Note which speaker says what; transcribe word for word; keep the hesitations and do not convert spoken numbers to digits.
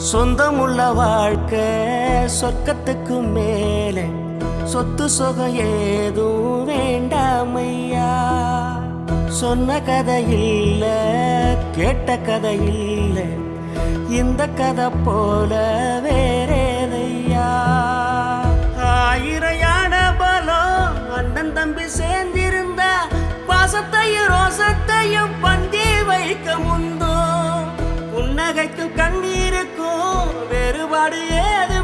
Speaker 1: சொந்தமுள்ள வாழ்க்கை சொர்க்கத்துக்கு மேலே சொத்து சொகம் ஏதும் வேண்டாமையா. சொன்ன கதை இல்ல கேட்ட கதை இல்ல இந்த கதை போல வேறேதையா. ஆயிரம் யானை பலம் அண்ணன் தம்பி சேர்ந்திருந்தா பாசத்தையும் ரோசத்தையும் பந்தி வைக்க முந்தோ. புன்னகைக்கும் கண்ணீருக்கும் வேறுபாடு ஏது